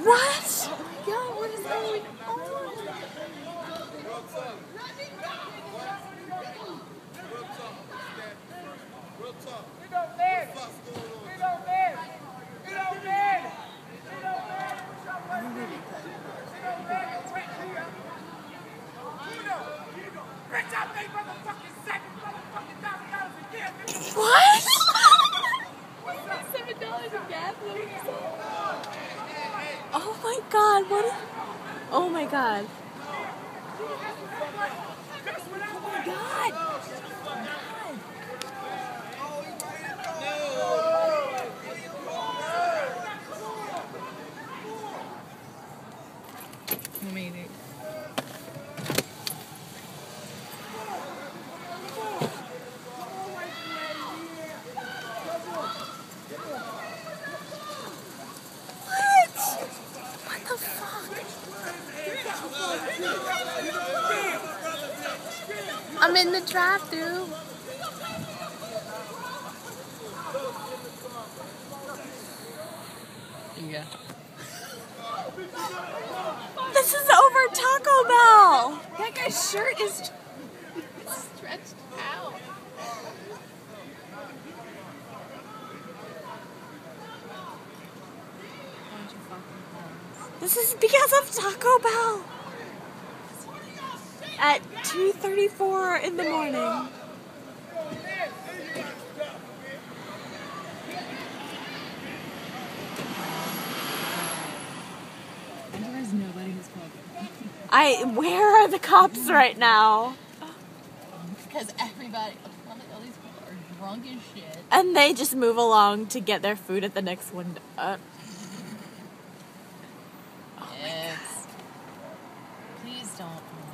What? Oh my god, what is going on? What? $7 a gas. Oh my god, what is... Oh my god. God! Amazing. What the fuck? I'm in the drive-thru. Yeah. This is over Taco Bell. That guy's shirt is stretched out. This is because of Taco Bell. At 2:34 in the morning. There's nobody who's called. Where are the cops right now? Because everybody, all these people are drunk as shit. And they just move along to get their food at the next window. Please don't.